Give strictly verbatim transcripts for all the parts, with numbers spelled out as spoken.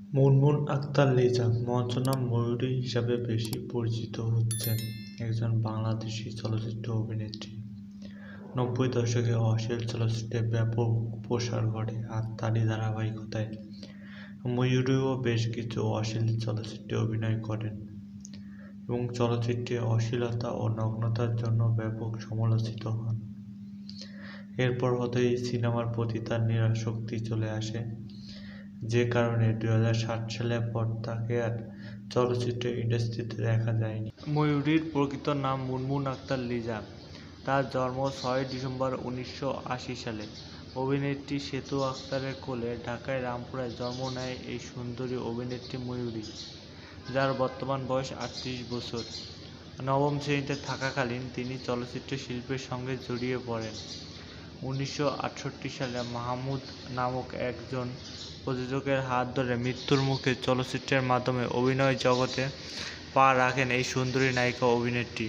মুনমুন আক্তার লিজা মঞ্চ নাম ময়ূরী হিসাবে বেশি পরিচিত হচ্ছেন একজন বাংলাদেশি চলচ্চিত্র অভিনেত্রী। নব্বই দশকে অশ্লীল চলচ্চিত্রে ব্যাপক প্রসার ঘটে আর তারই ধারাবাহিকতায় ময়ূরীও বেশ কিছু অশ্লীল চলচ্চিত্রে অভিনয় করেন এবং চলচ্চিত্রে অশ্লীলতা ও নগ্নতার জন্য ব্যাপক সমালোচিত হন। এরপর হতেই সিনেমার প্রতি তার নিরাসক্তি চলে আসে, যে কারণে দুই হাজার সাত সালের পর তাকে আর চলচ্চিত্র ইন্ডাস্ট্রিতে দেখা যায়নি। ময়ূরীর প্রকৃত নাম মুনমুন আক্তার লিজা। তার জন্ম ছয় ডিসেম্বর উনিশশো আশি সালে। অভিনেত্রী সেতু আক্তারের কোলে ঢাকায় রামপুরায় জন্ম নেয় এই সুন্দরী অভিনেত্রী ময়ূরী, যার বর্তমান বয়স আটত্রিশ বছর। নবম শ্রেণীতে থাকাকালীন তিনি চলচ্চিত্র শিল্পের সঙ্গে জড়িয়ে পড়েন। উনিশশো আটষট্টি সালে মাহমুদ নামক একজন প্রযোজকের হাত ধরে মৃত্যুর মুখে চলচ্চিত্রের মাধ্যমে অভিনয় জগতে পা রাখেন এই সুন্দরী নায়িকা অভিনেত্রী।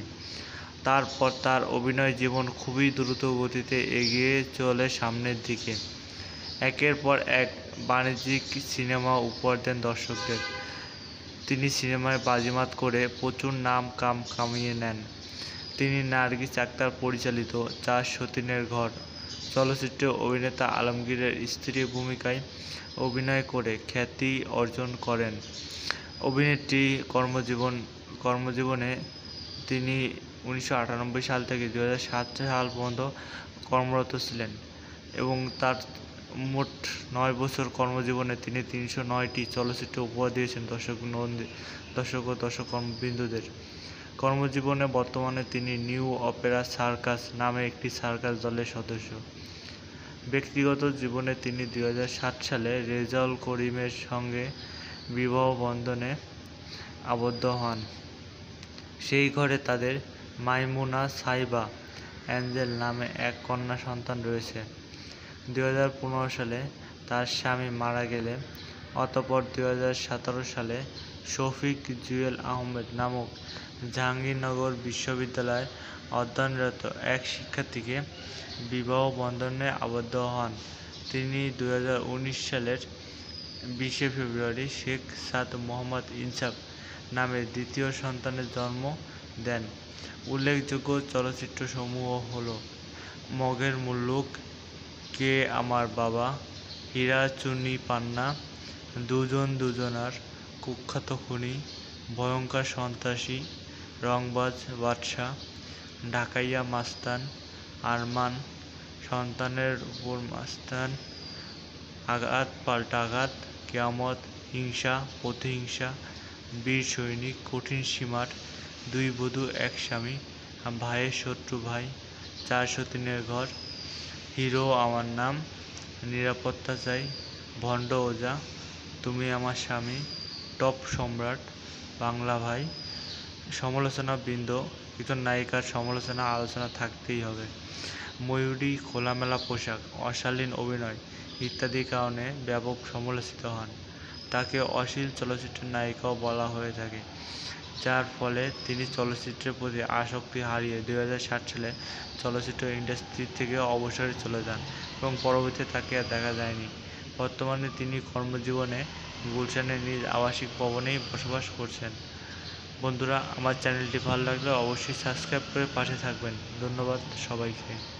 তারপর তার অভিনয় জীবন খুবই দ্রুত গতিতে এগিয়ে চলে সামনের দিকে। একের পর এক বাণিজ্যিক সিনেমা উপহার দেন দর্শকদের। তিনি সিনেমায় বাজিমাত করে প্রচুর নাম কাম কামিয়ে নেন। তিনি নার্গিস আক্তার পরিচালিত চার সতীনের ঘর চলচ্চিত্রে অভিনেতা আলমগীরের স্ত্রী ভূমিকায় অভিনয় করে খ্যাতি অর্জন করেন। অভিনেত্রী কর্মজীবন কর্মজীবনে তিনি উনিশশো আটানব্বই সাল থেকে দুই হাজার সাত সাল পর্যন্ত কর্মরত ছিলেন এবং তার মোট নয় বছর কর্মজীবনে তিনি তিনশো নয়টি চলচ্চিত্র উপহার দিয়েছেন দর্শক দর্শক ও দর্শকবৃন্দদের। কর্মজীবনে বর্তমানে তিনি নিউ অপেরা সার্কাস নামে একটি সার্কাস দলের সদস্য। ব্যক্তিগত জীবনে তিনি দুই হাজার সাত সালে রেজাউল করিমের সঙ্গে বিবাহ বন্ধনে আবদ্ধ হন। সেই ঘরে তাদের মাইমুনা সাইবা অ্যাঞ্জেল নামে এক কন্যা সন্তান রয়েছে। দুই হাজার পনেরো সালে তার স্বামী মারা গেলে অতঃপর দুই হাজার সতেরো সালে শফিক জুয়েল আহমেদ নামক জাহাঙ্গীরনগর বিশ্ববিদ্যালয়ে অধ্যয়নরত এক শিক্ষার্থীকে বিবাহ বন্ধনে আবদ্ধ হন। তিনি দুই হাজার উনিশ সালের বিশে ফেব্রুয়ারি শেখ সাদ মোহাম্মদ ইনসাফ নামে দ্বিতীয় সন্তানের জন্ম দেন। উল্লেখযোগ্য চলচ্চিত্রসমূহ হল মগের মুল্লুক, কে আমার বাবা, হীরা চুনি পান্না, দুজন দুজনার, কুখ্যাত খুনি, ভয়ঙ্কর সন্ত্রাসী, রংবাজ বাদশা, ঢাকাইয়া মাস্তান, আরমান, সন্তানের উপর মাস্তান, আঘাত পাল্টা আঘাত, কিয়ামত, হিংসা প্রতিহিংসা, বীর সৈনিক, কঠিন সীমার, দুই বধূ এক স্বামী, ভাইয়ের শত্রু ভাই, চার সতীনের ঘর, হিরো আমার নাম, নিরাপত্তা চাই, ভণ্ড ওজা, তুমি আমার স্বামী, টপ সম্রাট, বাংলা ভাই। সমালোচনা বৃন্দ, একজন নায়িকার সমালোচনা আলোচনা থাকতেই হবে। ময়ূরী খোলামেলা পোশাক, অশালীন অভিনয় ইত্যাদি কারণে ব্যাপক সমালোচিত হন। তাকে অশ্লীল চলচ্চিত্রের নায়িকাও বলা হয়ে থাকে, যার ফলে তিনি চলচ্চিত্রের প্রতি আসক্তি হারিয়ে দুই হাজার সাত সালে চলচ্চিত্র ইন্ডাস্ট্রি থেকে অবসরে চলে যান এবং পরবর্তীতে তাকে আর দেখা যায়নি। বর্তমানে তিনি কর্মজীবনে গুলশানের নিজ আবাসিক ভবনেই বসবাস করছেন। বন্ধুরা, আমার চ্যানেলটি ভালো লাগলে অবশ্যই সাবস্ক্রাইব করে পাশে থাকবেন। ধন্যবাদ সবাইকে।